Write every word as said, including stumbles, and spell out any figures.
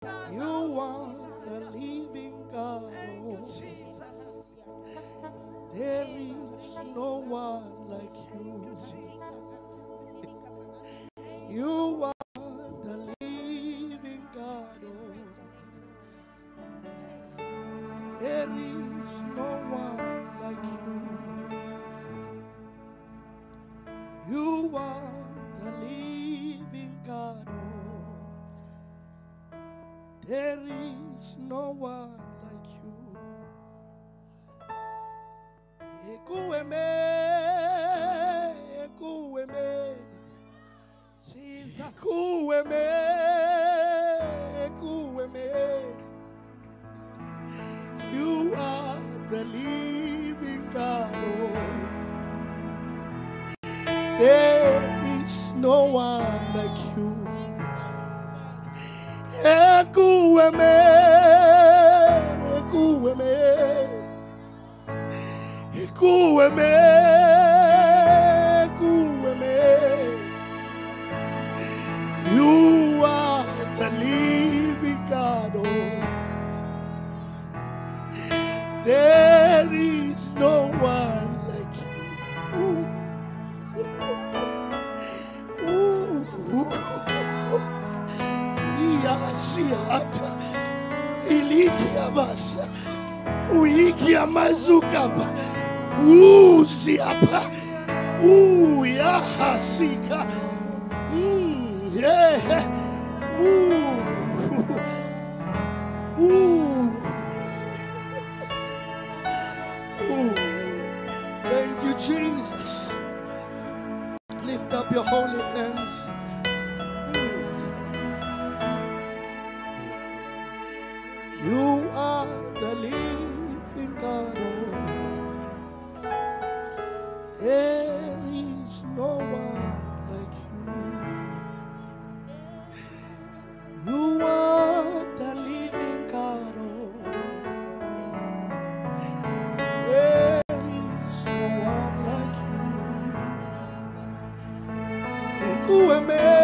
You are the living God. There is no one like you. You are the living God. There is no one like you. You are the living God. There is no one like you. EKUEME, EKUEME, Jesus. EKUEME, EKUEME. You are the living God. There is no one like you. EKUEME, EKUEME, EKUEME, EKUEME. You are the living God. There is no one like you. Ooh. Ooh. Yasiata ilikia basa uikia mazukaba uziapa uya hasika mm yeah ooh ooh ooh. Thank you, Jesus. Lift up your holy hands. You are the living God. There is no one like you. You are the living God. There is no one like you. EKUEME.